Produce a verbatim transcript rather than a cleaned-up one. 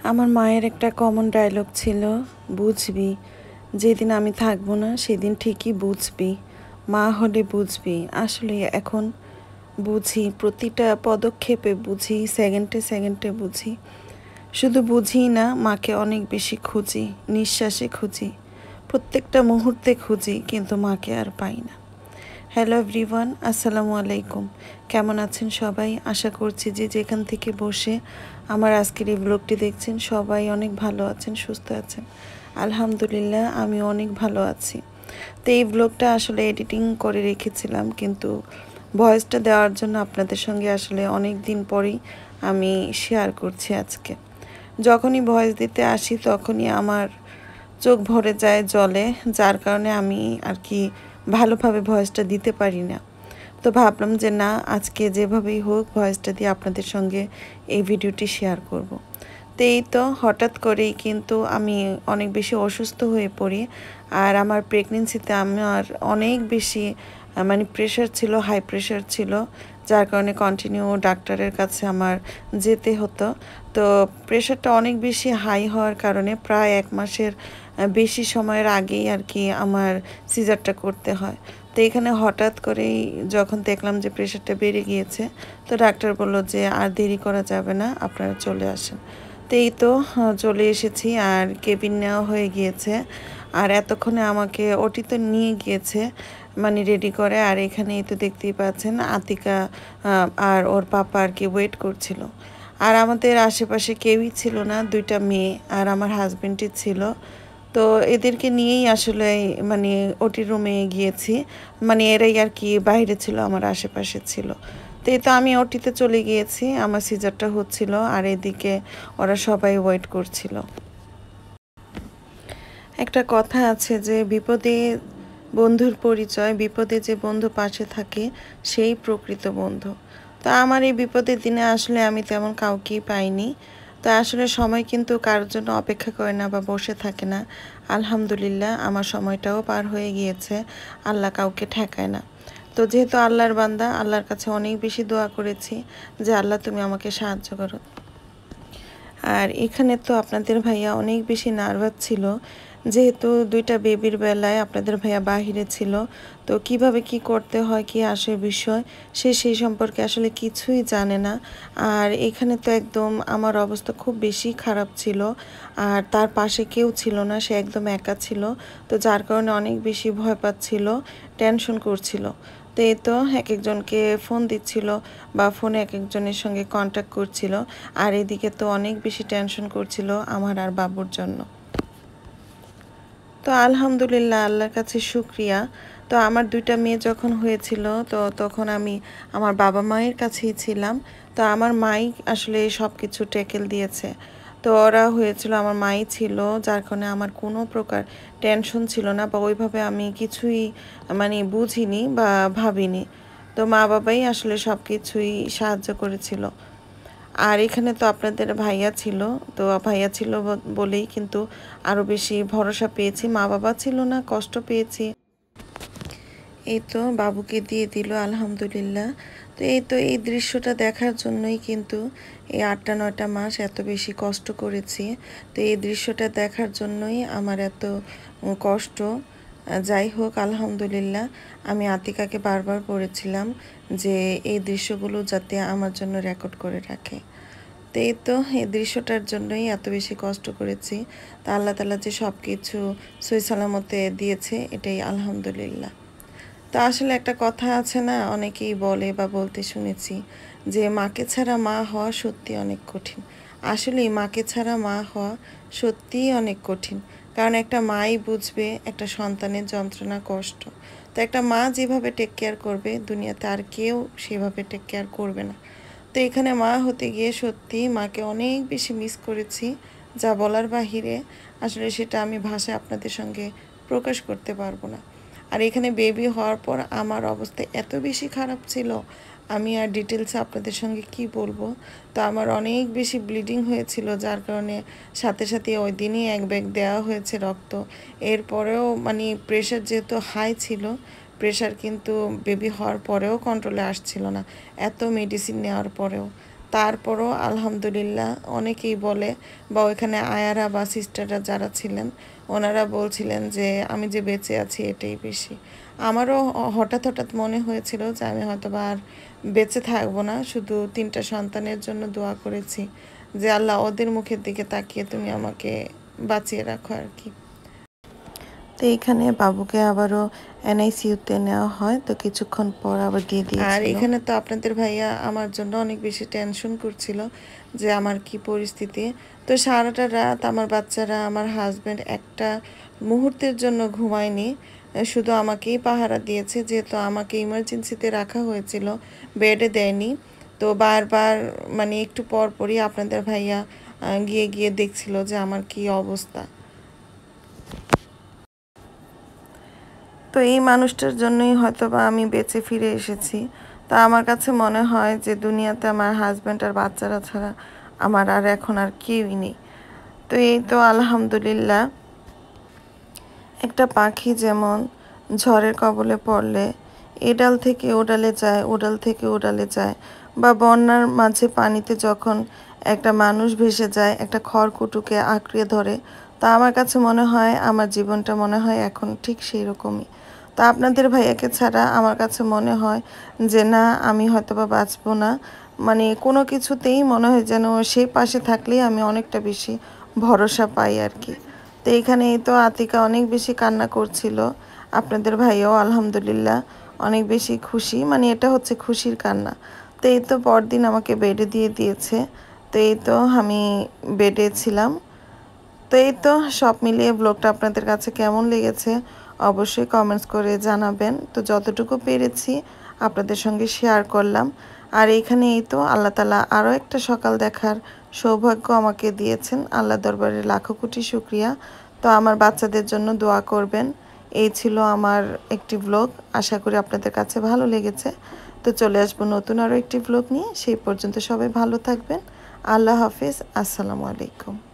আমার মায়ের একটা কমন ডায়লগ ছিল, বুঝবি যেদিন আমি থাকবো না সেদিন ঠিকই বুঝবি, মা হলে বুঝবি। আসলে এখন বুঝি, প্রতিটা পদক্ষেপে বুঝি, সেকেন্ডে সেকেন্ডে বুঝি। শুধু বুঝি না, মাকে অনেক বেশি খুঁজি, নিঃশ্বাসে খুঁজি, প্রত্যেকটা মুহূর্তে খুঁজি, কিন্তু মাকে আর পাই না। হ্যালো এভরিওয়ান, আসসালামু আলাইকুম। কেমন আছেন সবাই? আশা করছি যে যেখান থেকে বসে আমার আজকের এই ব্লগটি দেখছেন সবাই অনেক ভালো আছেন, সুস্থ আছেন। আলহামদুলিল্লাহ, আমি অনেক ভালো আছি। তো এই ব্লগটা আসলে এডিটিং করে রেখেছিলাম, কিন্তু ভয়েসটা দেওয়ার জন্য আপনাদের সঙ্গে আসলে অনেক দিন পরেই আমি শেয়ার করছি আজকে। যখনই ভয়েস দিতে আসি তখনই আমার চোখ ভরে যায় জলে, যার কারণে আমি আর কি ভালোভাবে ভয়েসটা দিতে পারি না। তো ভাবলাম যে না, আজকে যেভাবেই হোক ভয়েসটা দিয়ে আপনাদের সঙ্গে এই ভিডিওটি শেয়ার করব। তো এই তো হঠাৎ করেই কিন্তু আমি অনেক বেশি অসুস্থ হয়ে পড়ি। আর আমার প্রেগনেন্সিতে আমার অনেক বেশি মানে প্রেশার ছিল, হাই প্রেশার ছিল, যার কারণে কন্টিনিউ ডাক্তারের কাছে আমার যেতে হতো। তো প্রেশারটা অনেক বেশি হাই হওয়ার কারণে প্রায় এক মাসের বেশি সময়ের আগেই আর কি আমার সিজারটা করতে হয়। তো এখানে হঠাৎ করেই যখন দেখলাম যে প্রেশারটা বেড়ে গিয়েছে, তো ডাক্তার বলল যে আর দেরি করা যাবে না, আপনারা চলে আসেন। তো এই তো চলে এসেছি, আর কেবিন নেওয়া হয়ে গিয়েছে। আর এতক্ষণে আমাকে ওটিতে নিয়ে গিয়েছে, মানে রেডি করে। আর এখানে এই তো দেখতেই পাচ্ছেন আতিকা আর ওর পাপা আর কি ওয়েট করছিল। আর আমাদের আশেপাশে কেউই ছিল না, দুইটা মেয়ে আর আমার হাজবেন্ডই ছিল। তো এদেরকে নিয়েই আসলে মানে ওটি রুমে গিয়েছি, মানে এরাই আর কি বাইরে ছিল, আমার আশেপাশে ছিল। তো এই তো আমি ওটিতে চলে গিয়েছি, আমার সিজারটা হচ্ছিল, আর এদিকে ওরা সবাই ওয়েট করছিল। একটা কথা আছে যে বিপদে বন্ধুর পরিচয়, বিপদে যে বন্ধু পাশে থাকে সেই প্রকৃত বন্ধু। তো আমার এই বিপদের দিনে আসলে আমি তেমন কাউকেই পাইনি। তো আসলে সময় কিন্তু কারোর জন্য অপেক্ষা করে না বা বসে থাকে না। আলহামদুলিল্লাহ, আমার সময়টাও পার হয়ে গিয়েছে, আল্লাহ কাউকে ঠেকায় না। তো যেহেতু আল্লাহর বান্দা, আল্লাহর কাছে অনেক বেশি দোয়া করেছি যে আল্লাহ তুমি আমাকে সাহায্য করো। আর এখানে তো আপনাদের ভাইয়া অনেক বেশি নার্ভাস ছিল, যেহেতু দুইটা বেবির বেলায় আপনাদের ভাইয়া বাহিরে ছিল। তো কিভাবে কি করতে হয়, কি আসে বিষয়, সে সেই সম্পর্কে আসলে কিছুই জানে না। আর এখানে তো একদম আমার অবস্থা খুব বেশি খারাপ ছিল, আর তার পাশে কেউ ছিল না, সে একদম একা ছিল। তো যার কারণে অনেক বেশি ভয় পাচ্ছিল, টেনশন করছিল। তো এই তো এক একজনকে ফোন দিচ্ছিল বা ফোনে এক একজনের সঙ্গে কন্ট্যাক্ট করছিল। আর এদিকে তো অনেক বেশি টেনশন করছিল আমার আর বাবুর জন্য। তো আলহামদুলিল্লাহ, আল্লাহর কাছে শুক্রিয়া। তো আমার দুইটা মেয়ে যখন হয়েছিল, তো তখন আমি আমার বাবা মায়ের কাছেই ছিলাম। তো আমার মাই আসলে সব কিছু ট্যাকেল দিয়েছে। তো ওরা হয়েছিল, আমার মাই ছিল, যার কারণে আমার কোনো প্রকার টেনশন ছিল না, বা ওইভাবে আমি কিছুই মানে বুঝিনি বা ভাবিনি। তো মা বাবাই আসলে সব কিছুই সাহায্য করেছিল। আর এখানে তো আপনাদের ভাইয়া ছিল, তো ভাইয়া ছিল বলেই কিন্তু আরও বেশি ভরসা পেয়েছি। মা বাবা ছিল না, কষ্ট পেয়েছি। এই তো বাবুকে দিয়ে দিল, আলহামদুলিল্লাহ। তো এই তো এই দৃশ্যটা দেখার জন্যই কিন্তু এই আটটা নয়টা মাস এত বেশি কষ্ট করেছি। তো এই দৃশ্যটা দেখার জন্যই আমার এত কষ্ট। যাই হোক, আলহামদুলিল্লাহ, আমি আতিকাকে বারবার বলেছিলাম যে এই দৃশ্যগুলো যাতে আমার জন্য রেকর্ড করে রাখে। তো এই তো এই দৃশ্যটার জন্যই এত বেশি কষ্ট করেছি। তা আল্লাহ তাআলা যে সব কিছু সহি সালামতে দিয়েছে, এটাই আলহামদুলিল্লাহ। তো আসলে একটা কথা আছে না, অনেকেই বলে বা বলতে শুনেছি যে মাকে ছাড়া মা হওয়া সত্যি অনেক কঠিন। আসলেই মাকে ছাড়া মা হওয়া সত্যিই অনেক কঠিন, কারণ একটা মাই বুঝবে একটা সন্তানের যন্ত্রণা, কষ্ট। তো একটা মা যেভাবে টেক কেয়ার করবে, দুনিয়াতে আর কেউ সেভাবে টেক কেয়ার করবে না। তো এখানে মা হতে গিয়ে সত্যি মাকে অনেক বেশি মিস করেছি, যা বলার বাহিরে। আসলে সেটা আমি ভাষায় আপনাদের সঙ্গে প্রকাশ করতে পারবো না। আর এখানে বেবি হওয়ার পর আমার অবস্থা এত বেশি খারাপ ছিল, আমি আর ডিটেলসে আপনাদের সঙ্গে কি বলবো। তো আমার অনেক বেশি ব্লিডিং হয়েছিল, যার কারণে সাথে সাথে ওই দিনই এক ব্যাগ দেওয়া হয়েছে রক্ত। এরপরেও মানে প্রেশার যেহেতু হাই ছিল, প্রেশার কিন্তু বেবি হওয়ার পরেও কন্ট্রোলে আসছিল না, এত মেডিসিন নেওয়ার পরেও। তারপরও আলহামদুলিল্লাহ অনেকেই বলে বা ওইখানে আয়ারা বা সিস্টাররা যারা ছিলেন ওনারা বলছিলেন যে আমি যে বেঁচে আছি এটাই বেশি। আমারও হঠাৎ হঠাৎ মনে হয়েছিল যে আমি হয়তো বা আর বেঁচে থাকবো না, শুধু তিনটা সন্তানের জন্য দোয়া করেছি যে আল্লাহ ওদের মুখের দিকে তাকিয়ে তুমি আমাকে বাঁচিয়ে রাখো আর কি। তো এইখানে বাবুকে আবারও এনআইসিইউতে নেওয়া হয়, তো কিছুক্ষণ পর আবার দিয়ে দিয়েছিল। আর এখানে তো আপনাদের ভাইয়া আমার জন্য অনেক বেশি টেনশন করছিল যে আমার কি পরিস্থিতি। তো সারাটা রাত আমার বাচ্চারা আমার হাজব্যান্ড একটা মুহূর্তের জন্য ঘুমায়নি, শুধু আমাকেই পাহারা দিয়েছে, যেহেতু আমাকে ইমার্জেন্সিতে রাখা হয়েছিল, বেডে দেয়নি। তো বারবার মানে একটু পর পরই আপনাদের ভাইয়া গিয়ে গিয়ে দেখছিল যে আমার কি অবস্থা। তো এই মানুষটার জন্যই হয়তো বা আমি বেঁচে ফিরে এসেছি। তা আমার কাছে মনে হয় যে দুনিয়াতে আমার হাজব্যান্ড আর বাচ্চারা ছাড়া আমার আর এখন আর কেউই নেই। তো এই তো আলহামদুলিল্লাহ, একটা পাখি যেমন ঝড়ের কবলে পড়লে এডাল থেকে ওডালে যায়, ওডাল থেকে ওডালে যায়, বা বন্যার মাঝে পানিতে যখন একটা মানুষ ভেসে যায় একটা খড়কুটোকে আঁকড়ে ধরে, তা আমার কাছে মনে হয় আমার জীবনটা মনে হয় এখন ঠিক সেই রকমই। তা আপনাদের ভাইয়াকে ছাড়া আমার কাছে মনে হয় যে না, আমি হয়তো বা বাঁচবো না, মানে কোনো কিছুতেই মনে হয় যেন সেই পাশে থাকলেই আমি অনেকটা বেশি ভরসা পাই আর কি। তো এখানে এই তো আতিকা অনেক বেশি কান্না করছিল, আপনাদের ভাইয়াও আলহামদুলিল্লাহ অনেক বেশি খুশি, মানে এটা হচ্ছে খুশির কান্না। তো এই তো পরদিন আমাকে বেডে দিয়ে দিয়েছে, তো এই তো আমি বেডে ছিলাম। তো এই তো সব মিলিয়ে ব্লগটা আপনাদের কাছে কেমন লেগেছে অবশ্যই কমেন্টস করে জানাবেন। তো যতটুকু পেরেছি আপনাদের সঙ্গে শেয়ার করলাম। আর এইখানে এই তো আল্লাহ তাআলা আরও একটা সকাল দেখার সৌভাগ্য আমাকে দিয়েছেন, আল্লাহ দরবারে লাখো কোটি শুকরিয়া। তো আমার বাচ্চাদের জন্য দোয়া করবেন। এই ছিল আমার একটি ব্লগ, আশা করি আপনাদের কাছে ভালো লেগেছে। তো চলে আসবো নতুন আরও একটি ব্লগ নিয়ে, সেই পর্যন্ত সবাই ভালো থাকবেন। আল্লাহ হাফিজ, আসসালামু আলাইকুম।